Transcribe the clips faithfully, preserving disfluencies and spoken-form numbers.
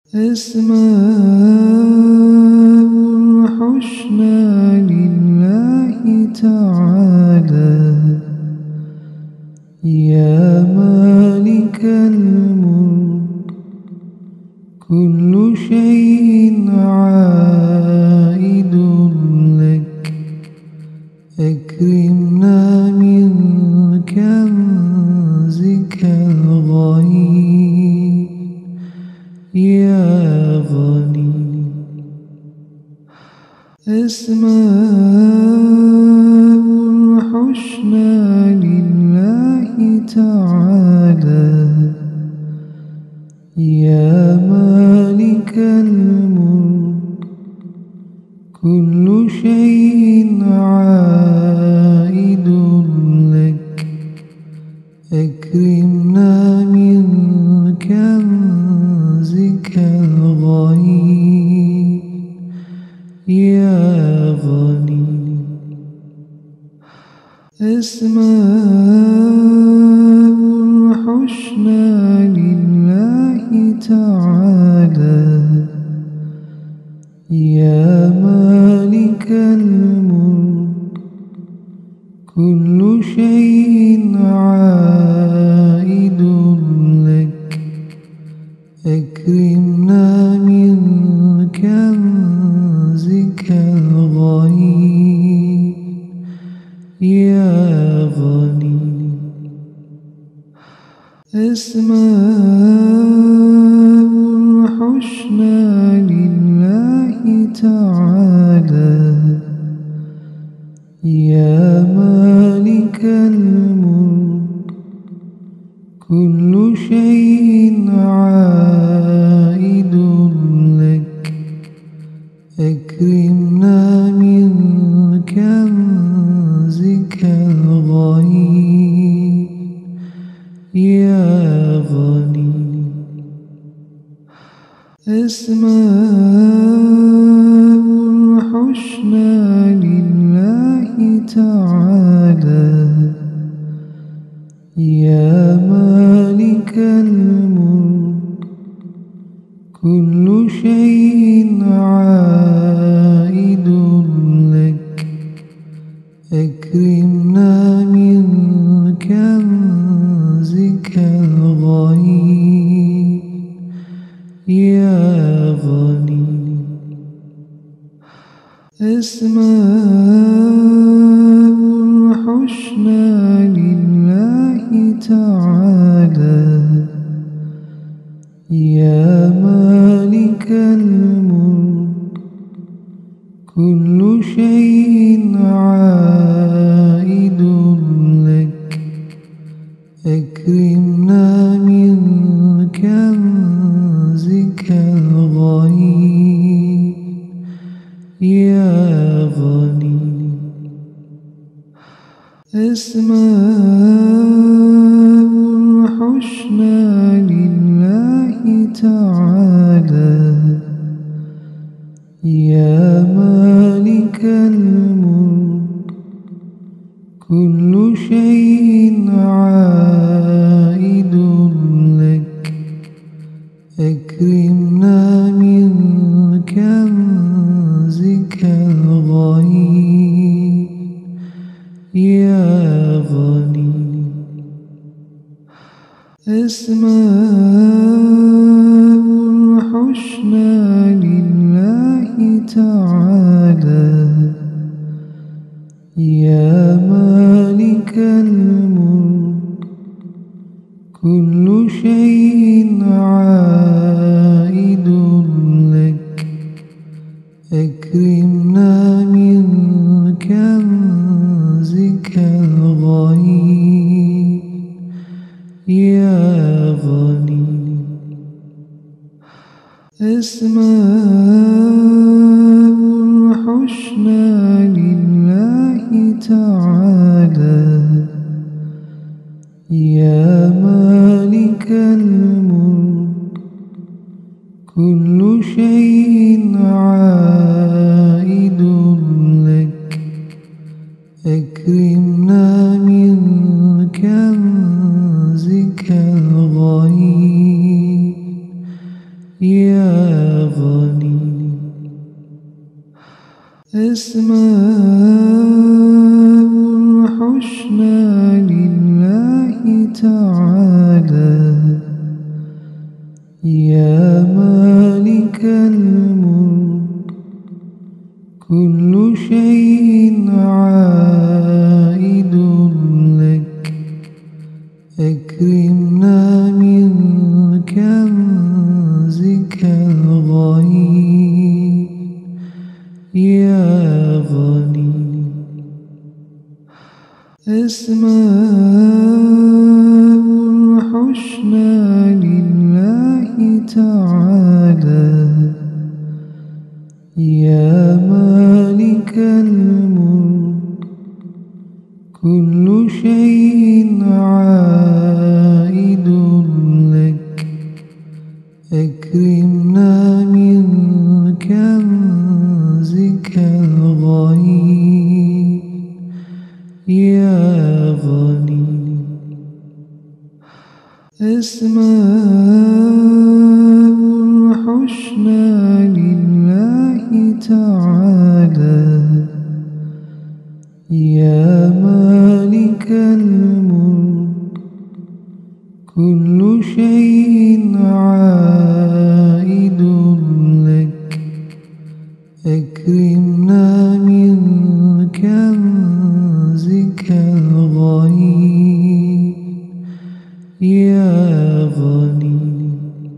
أسماء الحسنى لله تعالى يا مالك الملك كل شيء عائد لك أكرمنا من كنزك الغيب يا غني. أسماء الحسنى لله تعالى يا مالك الملك كل شيء عائد لك أكرمنا من كنزك الغيب يا غني. أسماء الحسنى لله تعالى يا مالك الملك كل شيء عائد لك أكرمنا من كنزك الغيب يا غني. أسماء الحسنى لله تعالى يا مالك الملك كل شيء عائد لك أكرمنا من كنزك الغيب يا غني. أسماء الحسنى لله تعالى يا مالك الملك كل شيء عائد لك أكرمنا من كنزك الغيب يا غني. أسماء الحسنى لله تعالى يا مالك الملك كل شيء عائد لك أكرمنا من كنزك الغيب يا غني. أسماء الحسنى لله تعالى يا مالك الملك كل شيء عائد لك أكرمنا من كنزك الغيب يا غني. أسماء الحسنى لله تعالى يا مالك الملك كل شيء عائد لك أكرمنا من كنزك الغيب يا غني. أسماء الحسنى لله تعالى يا مالك الملك كل شيء عائد لك أكرمنا من كنزك الغيب يا يا غني. أسماء الحسنى لله تعالى يا مالك الملك كل شيء عائد لك. أكرمنا من كنزك الغيب يا غني. أسماء الحسنى لله تعالى يا مالك الملك كل شيء عائد لك. أكرمنا من كنزك الغيب يا غني. أسماء الحسنى لله تعالى يا مالك الملك كل شيء عائد لك. أكرمنا من كنزك الغيب يا غني.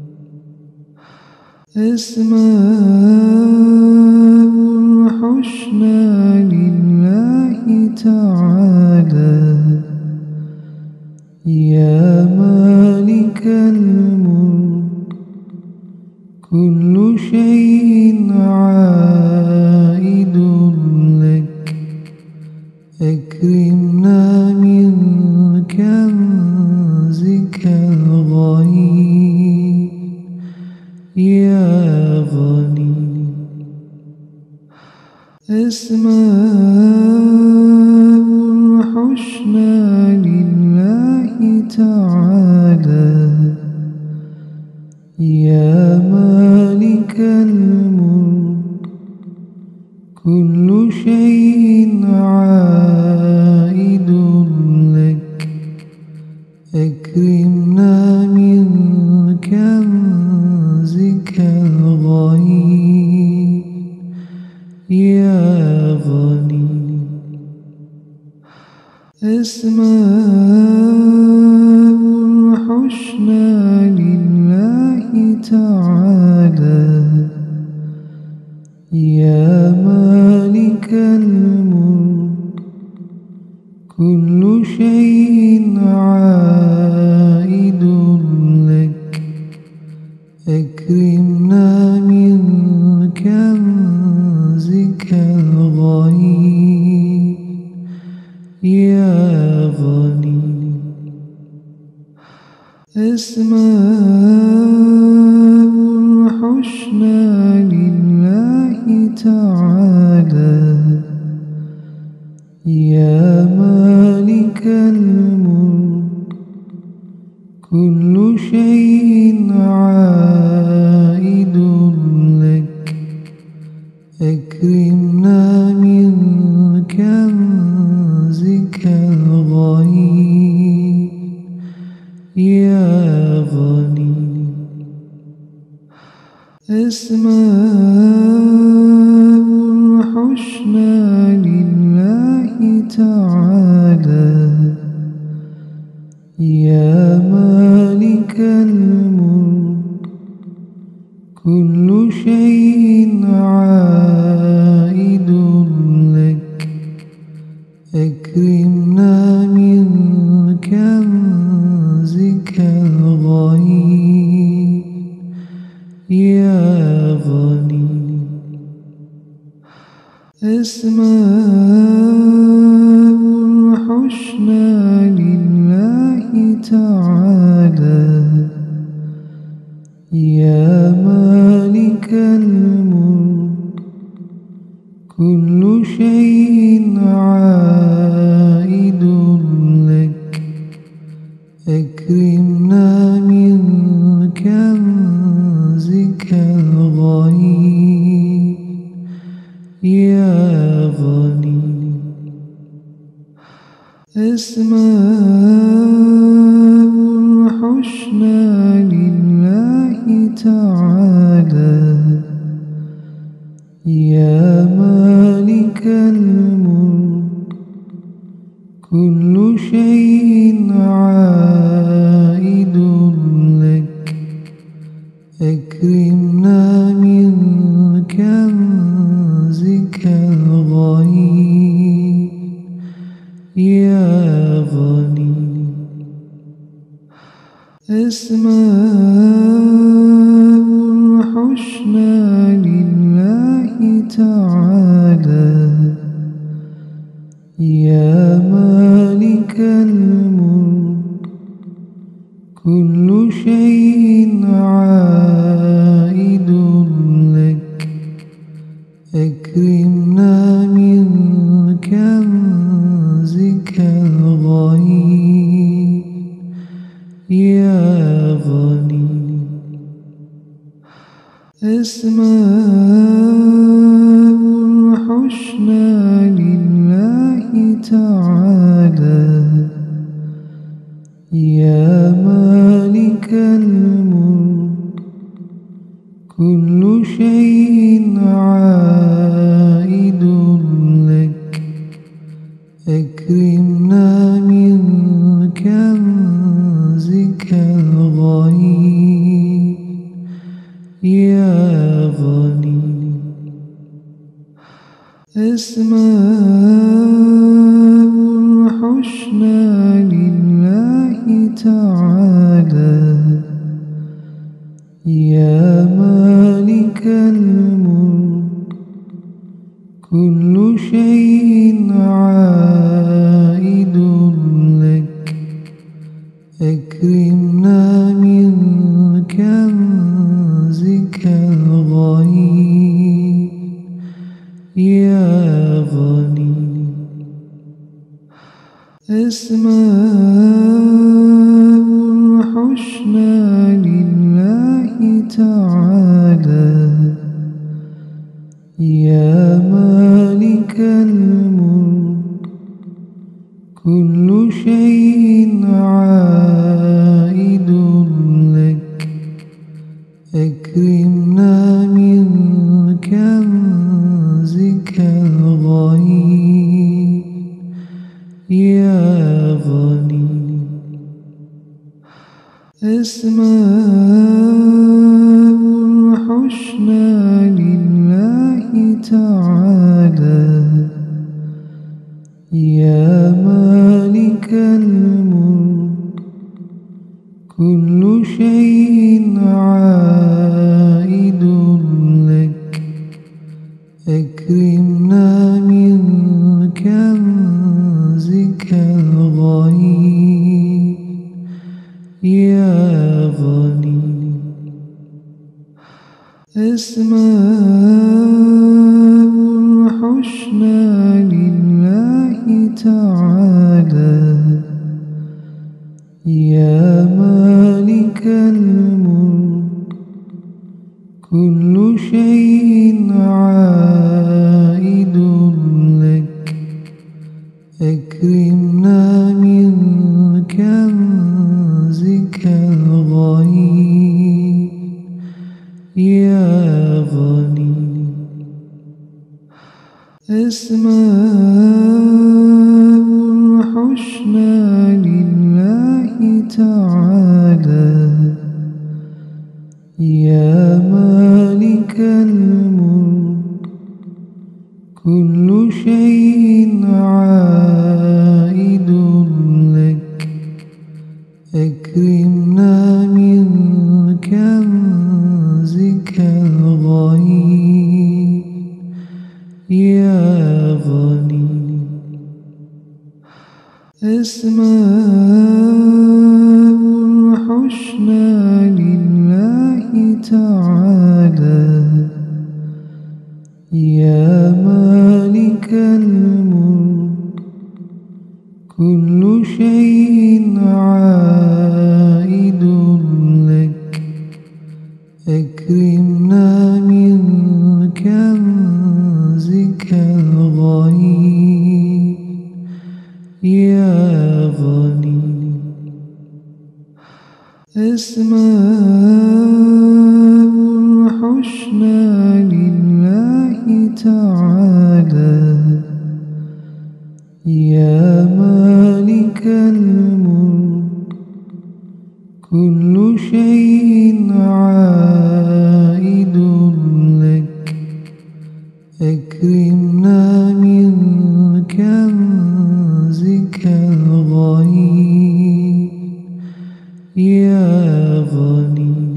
أسماء الحسنى لله تعالى يا مالك الملك كل شيء عائد لك. أكرمنا من كنزك الغيب يا غني. أسماء الحسنى لله تعالى يا مالك الملك كل شيء عائد لك. أكرمنا من كنزك الغيب يا غني. أسماء الحسنى لله تعالى يا مالك الملك كل شيء عائد لك. أكرمنا من كنزك الغيب يا غني. أسماء الحسنى لله تعالى يا مالك الملك كل شيء عائد لك. أكرمنا من كنزك الغيب يا غني. أسماء الحسنى لله تعالى يا مالك الملك كل شيء عائد لك. أكرمنا من كنزك الغيب يا غني. أسماء الحسنى لله تعالى يا مالك الملك كل شيء عائد لك. أكرمنا من كنزك الغني يا غني. أسماء الحسنى لله تعالى يا مالك الملك كل شيء عائد لك. أكرمنا من كنزك الغني يا غني. أسماء الحسنى لله تعالى يا مالك الملك كل شيء عائد لك. أكرمنا من كنزك الغني يا غني. أسماء الحسنى لله تعالى يا مالك الملك كل شيء عائد لك. أكرمنا من كنزك الغني يا غني. أسماء الحسنى لله تعالى يا مالك الملك كل شيء عائد لك. أكرمنا من كنزك الغني يا غني. أسماء الحسنى لله تعالى يا مالك الملك كل شيء عائد لك. أكرمنا من كنزك الغني يا غني. أسماء الحسنى لله تعالى يا مالك الملك كل شيء عائد لك. أكرمنا من كنزك الغني يا غني. أسماء الحسنى لله تعالى يا مالك الملك كل شيء عائد لك. أكرمنا من كنزك الغني يا غني. أسماء الحسنى لله تعالى يا مالك الملك كل شيء عائد لك. أكرمنا من كنزك الغني يا غني. أسماء الحسنى لله تعالى يا مالك الملك كل شيء عائد لك. أكرمنا أسماء الحسنى لله تعالى يا مالك الملك كل شيء عائد لك أكرمنا من كنزك الغيب يا غني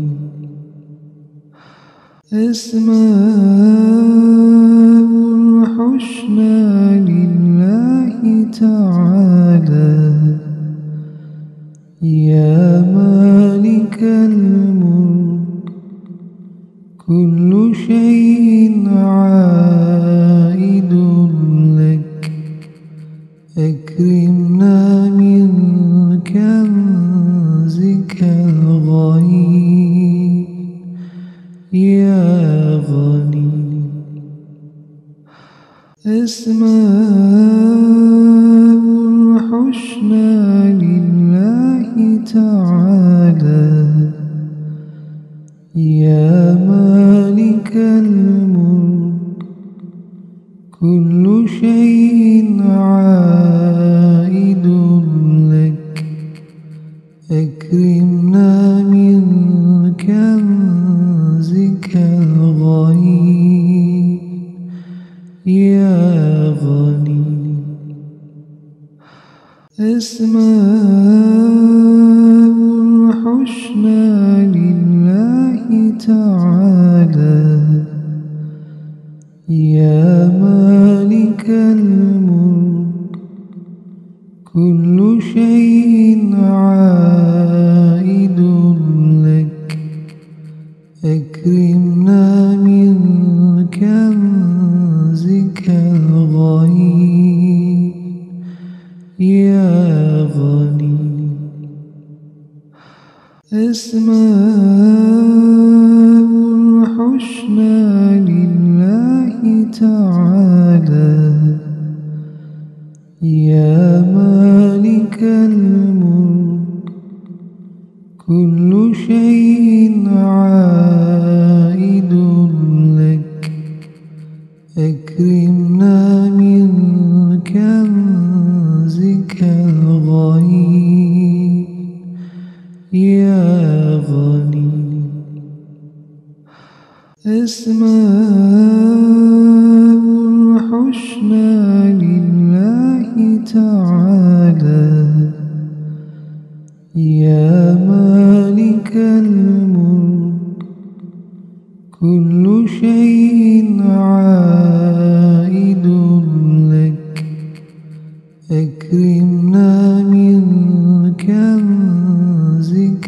أسماء الحسنى لله تعالى يا مالك الملك كل شيء عائد لك أكرمنا من كنزك الغيب يا غني أسماء الحسنى لله تعالى يا مالك الملك كل شيء عائد لك أكرمنا من كنزك الغيب يا غني أسماء الحسنى لله تعالى يا مالك الملك كل شيء عائد لك أكرمنا من كنزك الغيب يا غني أسماء الحسنى لله تعالى يا مالك الملك كل شيء عائد لك أكرمنا من كنزك الغيب يا غني أسماء الحسنى لله تعالى يا مالك الملك كل شيء عائد لك أكرمنا من كنزك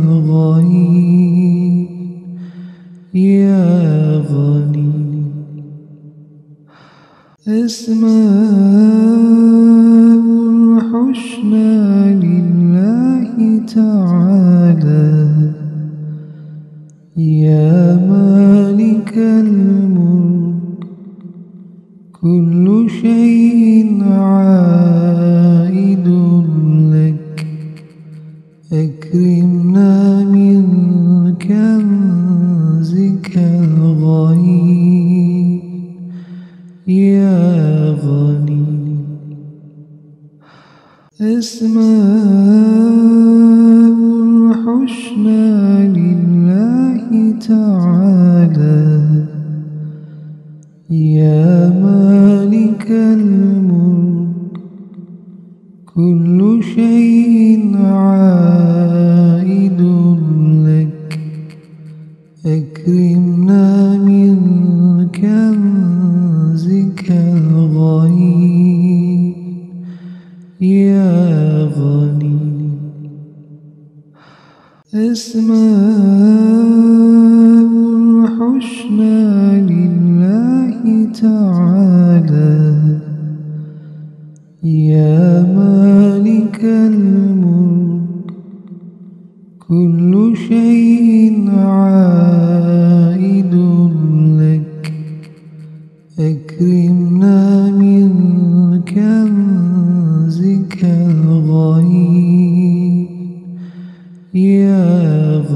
الغيب يا غني أسماء الحسنى لله تعالى يا مالك الملك كل شيء عائد لك أكرمنا من كنزك الغيب يا غني أسماء الحسنى لله تعالى يا مالك الملك كل شيء عائد لك أكرمنا من كنزك الغيب يا غني أسماء الحسنى لله تعالى يا مالك الملك كل شيء عائد لك أكرمنا من كنزك الغيب يا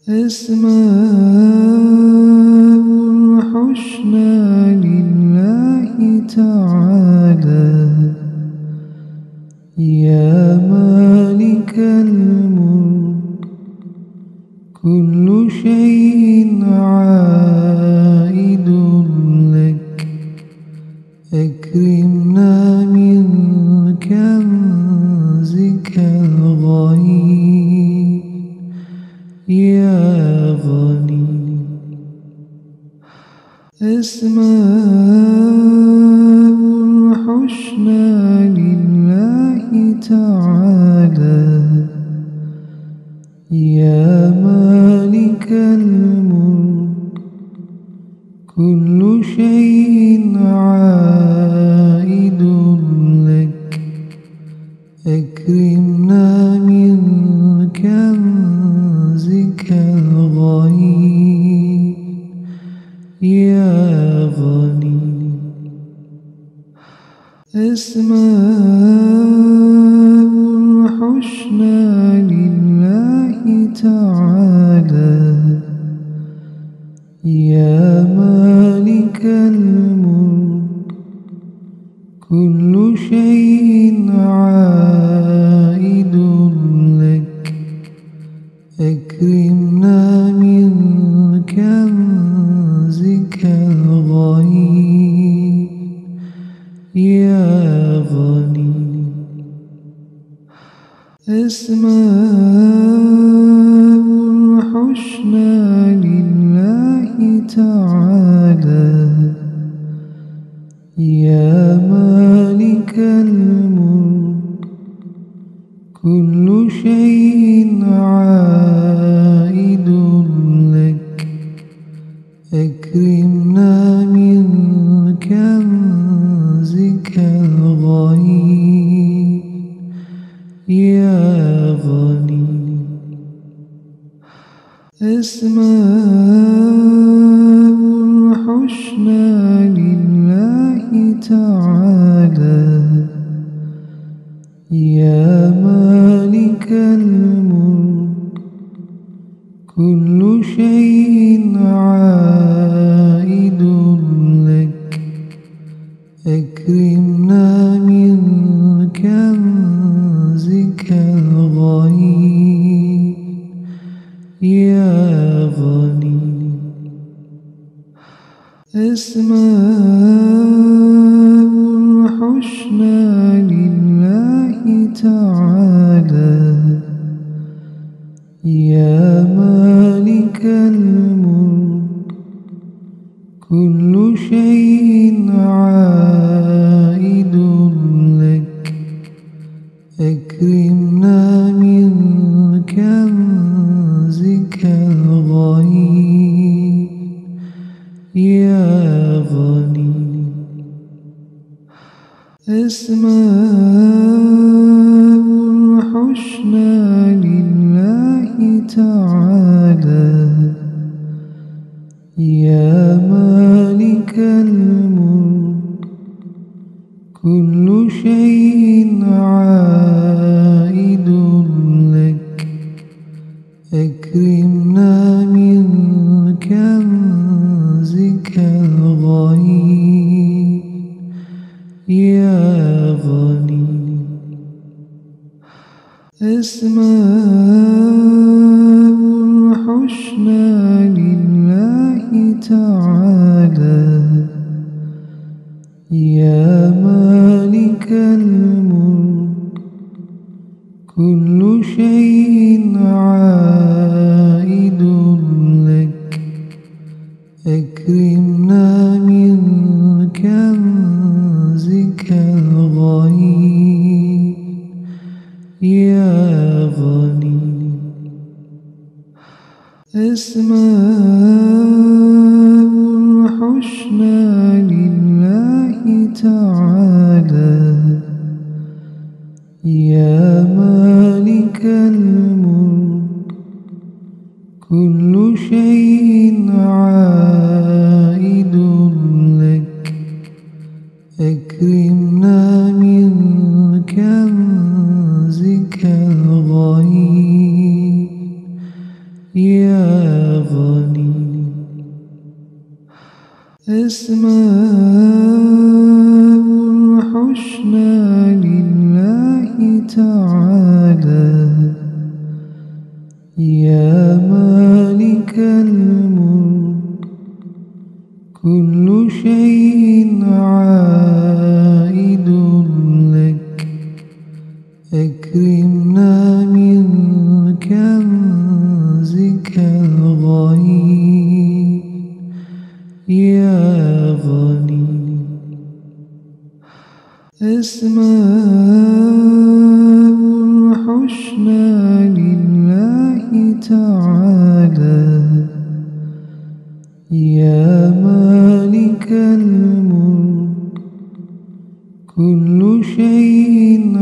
أسماء الحسنى لله تعالى يا مالك الملك كل شيء عائد لك أكرمنا من كنزك الغيب يا غني. أسماء الحسنى لله تعالى يا مالك الملك كل شيء عائد لك أكرمنا من كنزك الغيب يا غني. أسماء الحسنى لله تعالى يا مالك الملك كل شيء عائد لك أكرمنا من كنزك الغيب يا غني. أسماء الحسنى لله تعالى يا مالك الملك كل شيء عائد لك أكرمنا من كنزك الغيب يا غني. أسماء الحسنى لله تعالى يا مالك الملك كل شيء عائد لك أكرمنا من كنزك الغيب يا غني. أسماء الحسنى لله تعالى يا مالك الملك كل شيء عائد لك أكرمنا من كنزك الغيب يا غني. أسماء الحسنى لله تعالى يا مالك الملك كل شيء عائد لك أكرمنا من كنزك الغيب يا غني. أسماء الحسنى لله تعالى يا مالك الملك كل شيء عائد لك أكرمنا من كنزك الغيب يا غني. أسماء الحسنى لله تعالى يا مالك الملك كل شيء عائد لك أكرمنا من كنزك الغيب يا يا غني. أسماء الحسنى لله تعالى يا مالك الملك كل شيء عائد لك أكرمنا من كنزك الغيب يا غني. أسماء الحسنى لله تعالى يا مالك الملك كل شيء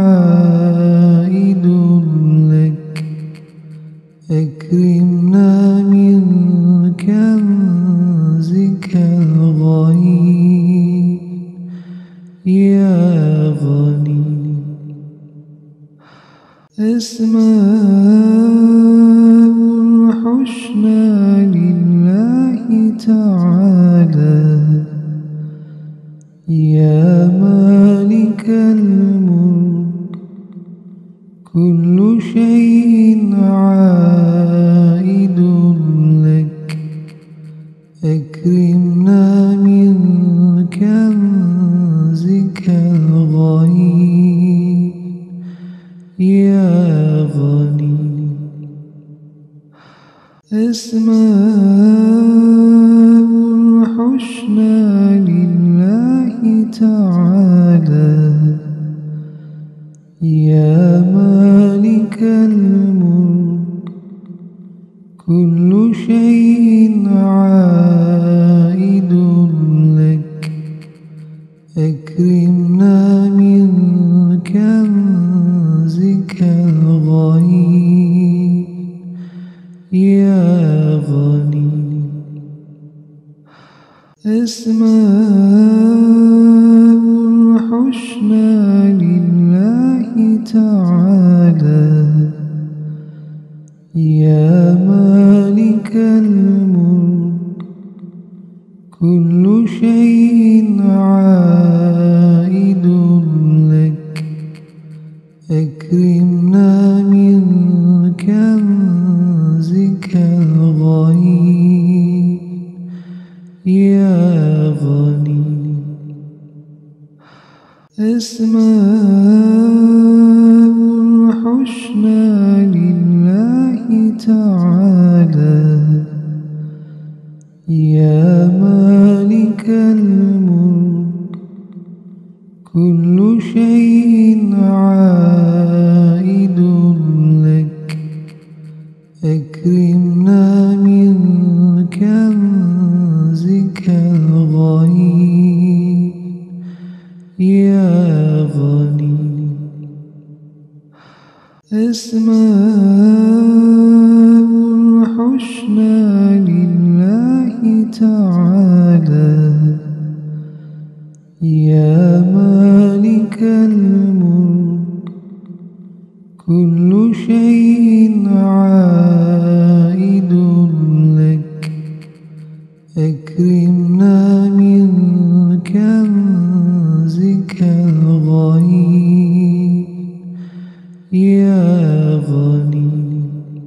عائد لك أكرمنا من كنزك الغيب يا غني. أسماء الحسنى لله تعالى يا مالك الملك كل شيء عائد لك أكرمنا من كنزك الغيب يا غني. أسماء الحسنى لله تعالى يا مالك الملك كل شيء عائد لك أكرمنا من كنزك الغيب يا غني. أسماء الحسنى لله تعالى يا مالك الملك كل شيء عائد لك أكرمنا من كنزك الغيب يا غني. أسماء الحسنى لله تعالى يا مالك الملك كل شيء عائد لك أكرمنا من كنزك الغيب يا غني. أسماء الحسنى لله تعالى يا مالك الملك كل شيء عائد لك أكرمنا من كنزك الغيب يا غني.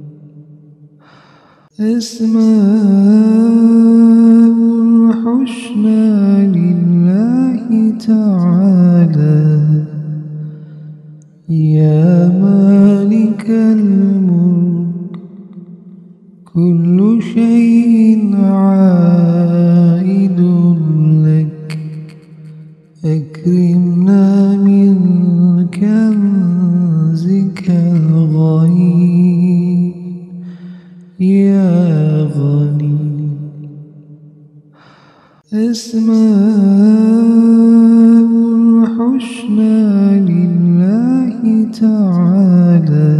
أسماء الحسنى لله تعالى يا مالك الملك كل شيء عائد لك أكرمنا من كنزك الغيب يا غني. أسماء الحسنى لله تعالى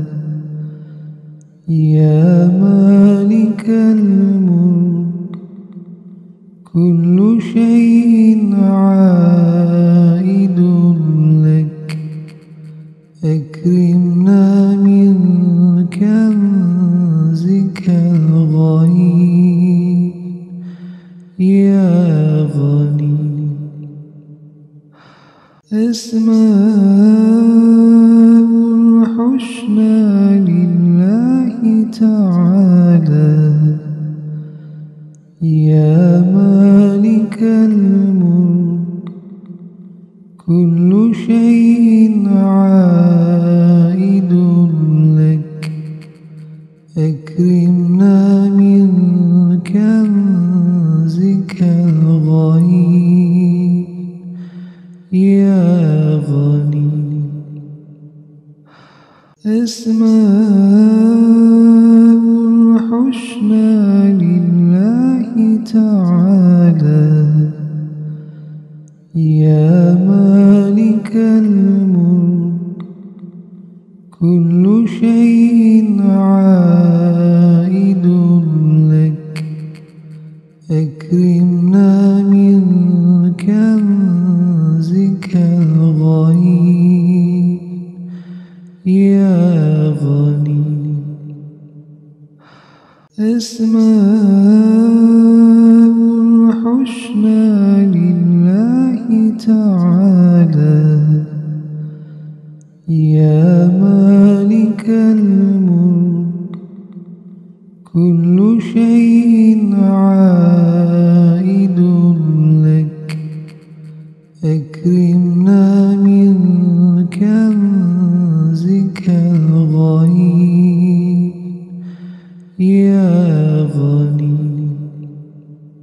يا مالك الملك كل شيء عائد لك أكرمنا من كنزك أسماء الحسنى لله تعالى يا مالك الملك كل شيء عائد لك أكرمنا من كنزك الغني يا غني. أسماء الحسنى لله تعالى يا مالك الملك كل شيء عائد لك أكرمنا من كنزك الغني يا غني. أسماء الحسنى لله تعالى يا مالك الملك كل شيء عالٍ